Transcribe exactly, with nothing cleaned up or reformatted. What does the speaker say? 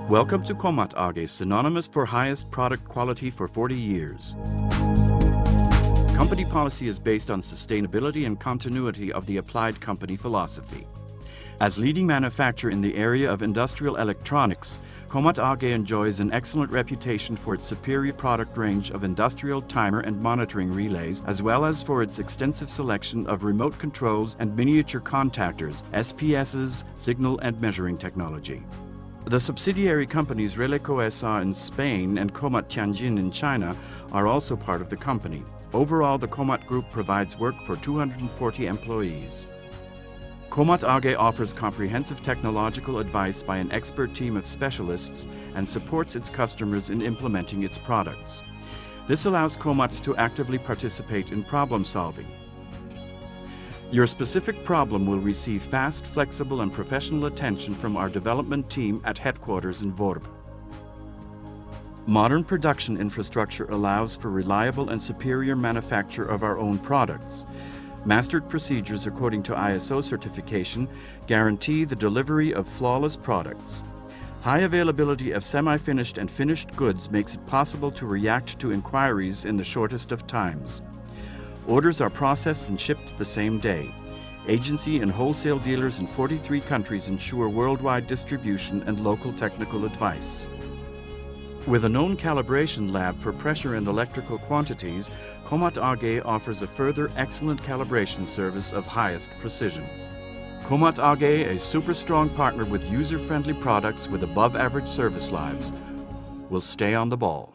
Welcome to Comat A G, synonymous for highest product quality for forty years. Company policy is based on sustainability and continuity of the applied company philosophy. As leading manufacturer in the area of industrial electronics, Comat A G enjoys an excellent reputation for its superior product range of industrial timer and monitoring relays, as well as for its extensive selection of remote controls and miniature contactors, S P Ss, signal and measuring technology. The subsidiary companies Releco S A in Spain and Comat Tianjin in China are also part of the company. Overall, the Comat Group provides work for two hundred forty employees. Comat A G offers comprehensive technological advice by an expert team of specialists and supports its customers in implementing its products. This allows Comat to actively participate in problem solving. Your specific problem will receive fast, flexible and professional attention from our development team at headquarters in Vorb. Modern production infrastructure allows for reliable and superior manufacture of our own products. Mastered procedures according to I S O certification guarantee the delivery of flawless products. High availability of semi-finished and finished goods makes it possible to react to inquiries in the shortest of times. Orders are processed and shipped the same day. Agency and wholesale dealers in forty-three countries ensure worldwide distribution and local technical advice. With a known calibration lab for pressure and electrical quantities, Comat A G offers a further excellent calibration service of highest precision. Comat A G, a super strong partner with user-friendly products with above-average service lives, will stay on the ball.